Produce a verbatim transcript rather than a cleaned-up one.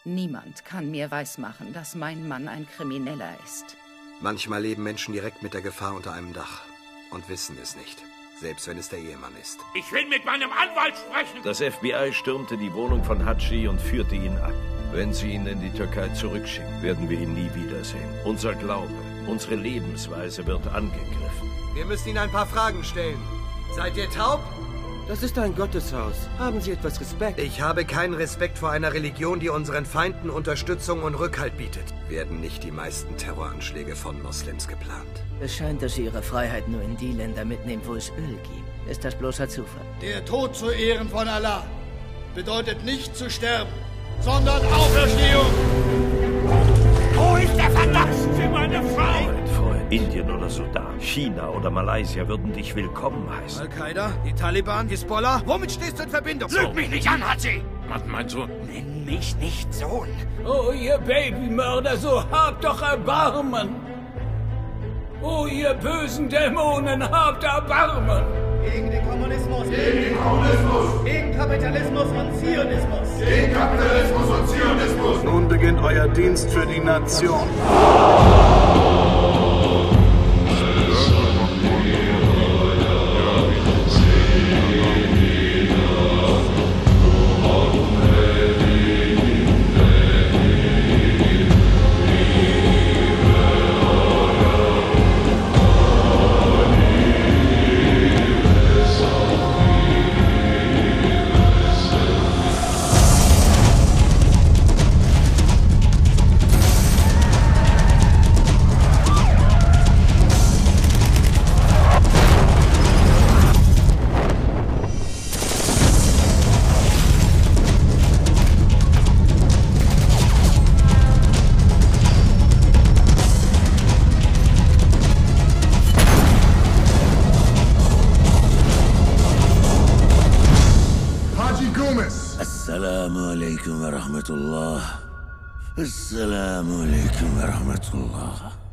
Niemand kann mir weismachen, dass mein Mann ein Krimineller ist. Manchmal leben Menschen direkt mit der Gefahr unter einem Dach und wissen es nicht, selbst wenn es der Ehemann ist. Ich will mit meinem Anwalt sprechen! Das F B I stürmte die Wohnung von Hatschi und führte ihn ab. Wenn sie ihn in die Türkei zurückschicken, werden wir ihn nie wiedersehen. Unser Glaube, unsere Lebensweise wird angegriffen. Wir müssen Ihnen ein paar Fragen stellen. Seid ihr taub? Das ist ein Gotteshaus. Haben Sie etwas Respekt? Ich habe keinen Respekt vor einer Religion, die unseren Feinden Unterstützung und Rückhalt bietet. Werden nicht die meisten Terroranschläge von Moslems geplant? Es scheint, dass Sie Ihre Freiheit nur in die Länder mitnehmen, wo es Öl gibt. Ist das bloßer Zufall? Der Tod zu Ehren von Allah bedeutet nicht zu sterben, sondern Auferstehung. Wo ist der Verdacht für meine Frau? Mein Freund, Indien oder Sudan, China oder Malaysia würden dich willkommen heißen. Al-Qaida, die Taliban, Hisbollah. Womit stehst du in Verbindung? Lüg mich nicht an, Hatschi! Mein Sohn. Nenn mich nicht Sohn. Oh, ihr Babymörder, so habt doch Erbarmen! Oh, ihr bösen Dämonen, habt Erbarmen! Gegen den Kommunismus. Gegen den Kommunismus. Gegen Kapitalismus und Zionismus. Gegen Kapitalismus und Zionismus. Nun beginnt euer Dienst für die Nation. Assalamu alaikum wa rahmatullah. Assalamu alaikum wa rahmatullah.